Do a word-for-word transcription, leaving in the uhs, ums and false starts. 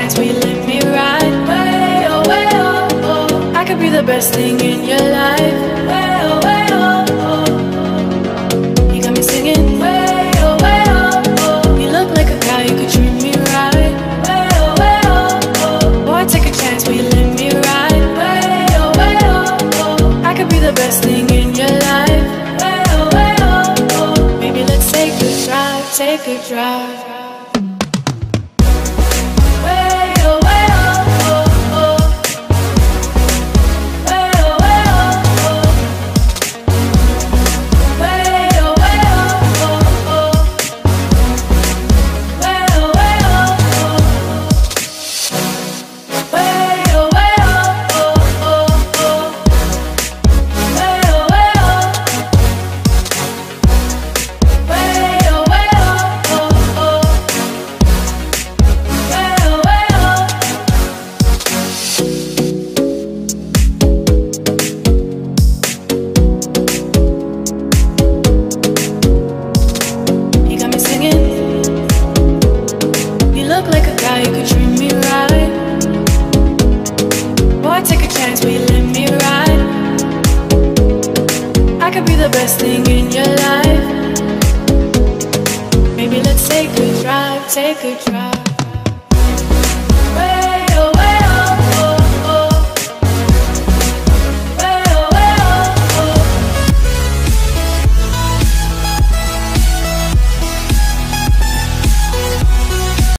chance, will you let me ride? Way oh, way oh, oh. I could be the best thing in your life. Way oh, way oh, oh. You got me singing. Way oh, way oh, oh. You look like a guy, you could treat me right. Way oh, way oh, oh. Boy, take a chance, will you let me ride? Way oh, way oh, oh. I could be the best thing in your life. Way oh, way oh, oh. Maybe let's take a drive, take a drive. Take a drive.